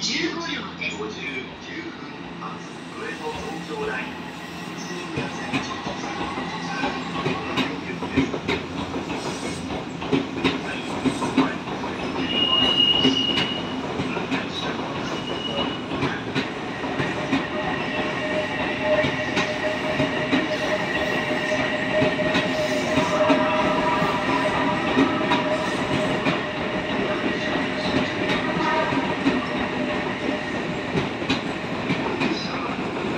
15両です。 59分発上野東京ライン宇都宮線